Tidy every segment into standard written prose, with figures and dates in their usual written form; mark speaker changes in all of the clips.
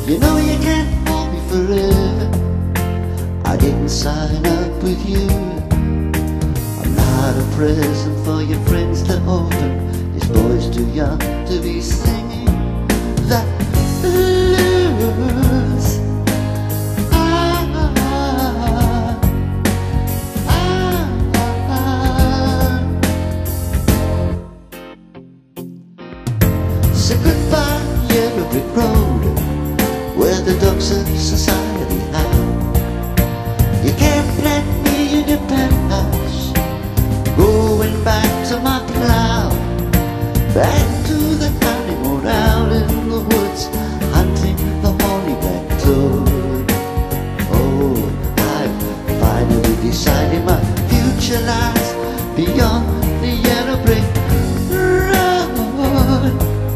Speaker 1: You know you can't hold me forever. I didn't sign up with you. I'm not a present for your friends to open. This boy's too young to be singing that blues. So goodbye, Yellow Brick Road, where the dogs of society howl. You can't plant me in your penthouse, going back to my plow, back to the honeymoon out in the woods, hunting the horny black toad. Oh, I've finally decided my future lies beyond the yellow brick road.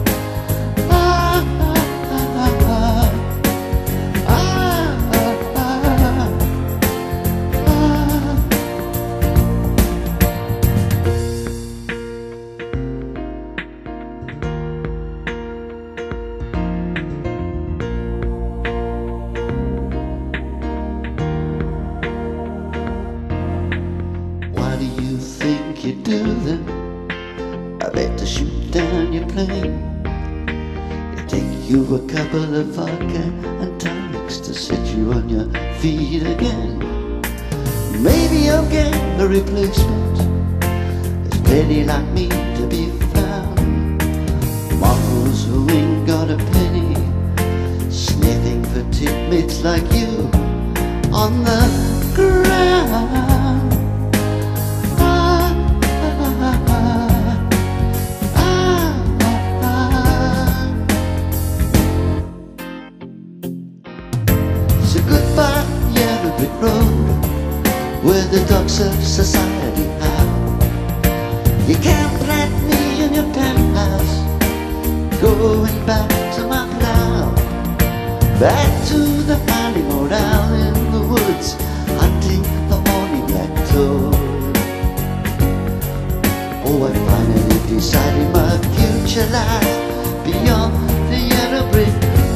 Speaker 1: Do you think you do them? I better shoot down your plane. It take you a couple of vodka and tonics to set you on your feet again. Maybe I'll get a replacement. There's plenty like me to be found. Models who ain't got a penny, sniffing for tidbits like you on the ground. So goodbye, Yellow Brick Road, where the dogs of society howl. You can't plant me in your penthouse, going back to my plow, back to the honeymoon out in the woods, hunting the horny black toad. Oh, I finally decided my future lies beyond the yellow brick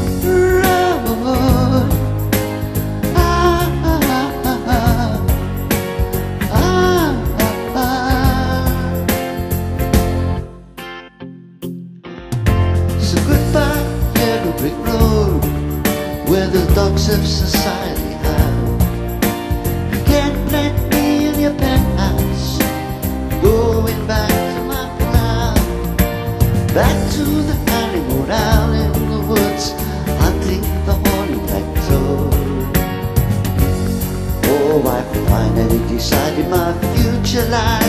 Speaker 1: road. So goodbye, Yellow Brick Road, where the dogs of society howl. You can't plant me in your penthouse, going back to my plow, back to the honeymoon out in the woods, hunting the horny black toad. Oh, I finally decided my future life